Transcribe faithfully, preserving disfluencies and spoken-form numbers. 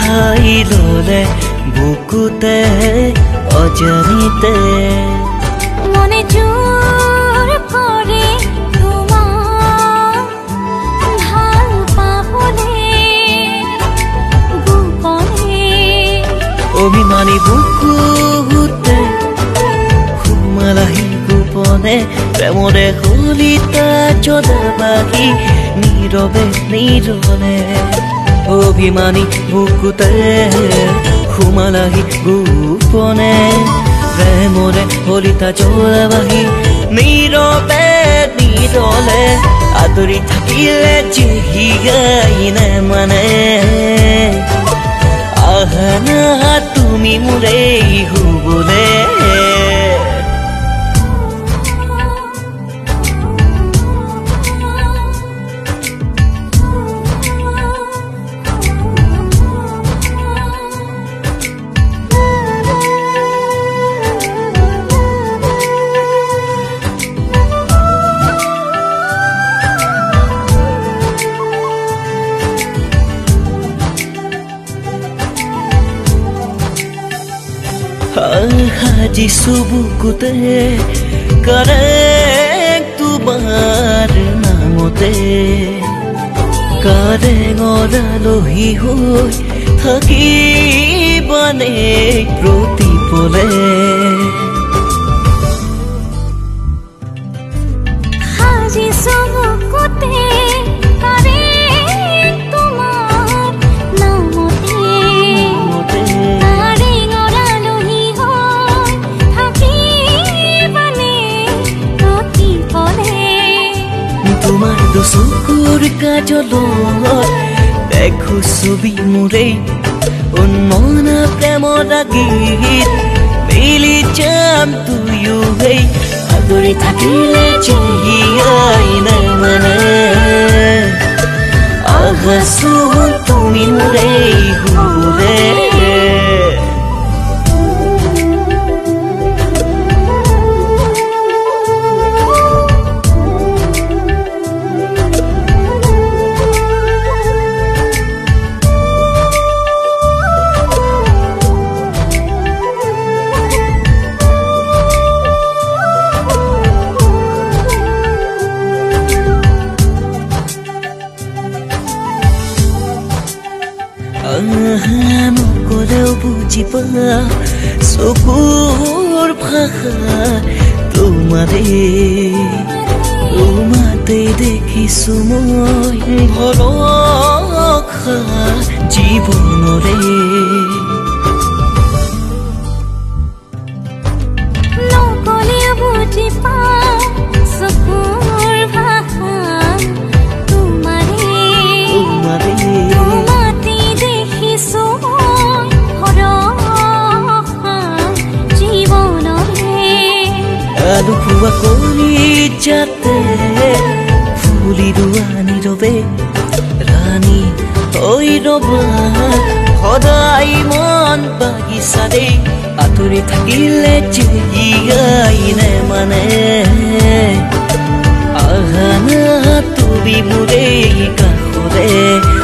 ঠাই ললে বুকুতে অজানিতে মনে জোর করে তোমাক ভাল পাবলে গোপনে অভিমানী বুকুতে সোমালাহি গোপনে প্ৰেমৰে কলিতা জদাবাহি নীৰৱে নীৰলে অভিমানী বুকুতে সোমালাহি গোপনে প্ৰেমৰে কলিতা জদাবাহি নীৰৱে নীৰলে আদৰি থাকিলে জিহিয়াই নেমানে আহানা তুমি মোৰে হুবলে সাজিছো বুকুতে কাৰেং তোমাৰ নামতে কাৰেঙৰ আলহী হৈ থাকিবানে প্ৰতিপলে সাজিছো বুকুতে তোমাৰ দুচকুৰ কাজলত দেখো ছবি মোৰে উন্মনা প্ৰেমৰ গীত মিলি যাম তুয়ো হেই আদৰি থাকিলে জিহিয়াই নেমানে আহাছো তুমি মোৰে হুবলে নকলেও বুজি পা চকুৰ ভাষা তোমাৰে তোমাতে দেখিছো মই ভৰসা জীৱনৰে নকলেও বুজি পা চকুৰ ভাষা তোমাৰে তোমাৰে লুকুৱা কৰি যাতে ফুলি ৰোৱা নীৰৱে ৰাণী হৈ ৰবা সদায় মন বাগিচাৰে আঁতৰি থাকিলে জিহিয়াই নেমানে আহানা তুমি মোৰে কাষৰে